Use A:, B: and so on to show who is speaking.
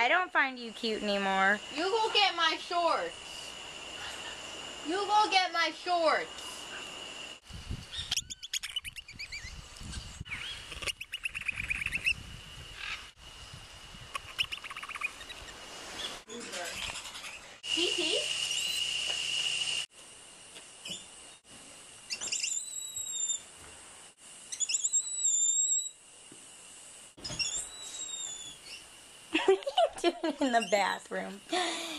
A: I don't find you cute anymore.
B: You go get my shorts. You go get my shorts. Titi?
A: What are you doing in the bathroom?